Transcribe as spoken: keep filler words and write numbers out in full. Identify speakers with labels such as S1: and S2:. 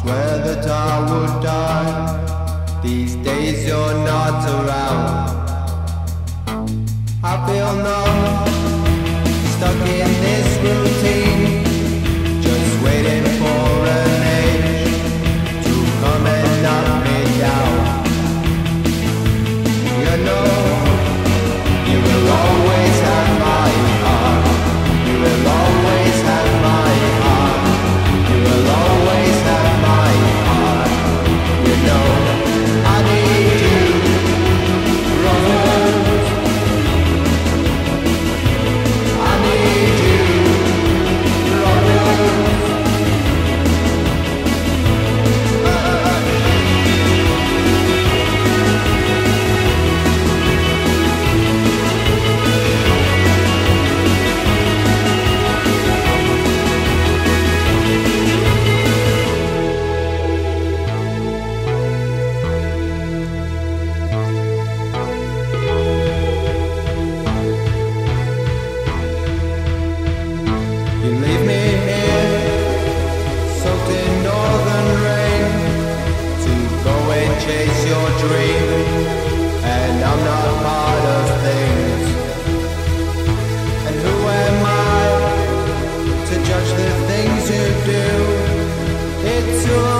S1: swear that I would die. These days you're not around. I feel numb, stuck in this routine, just waiting for an age to come and knock me down. You know, you will always have my heart. You will always have my heart. You will always have my heart. You know, I need you, Rose. I need you, Rose. You leave me here, soaked in northern rain, to go and chase your dream, and I'm not part of things. And who am I to judge the things you do? It's your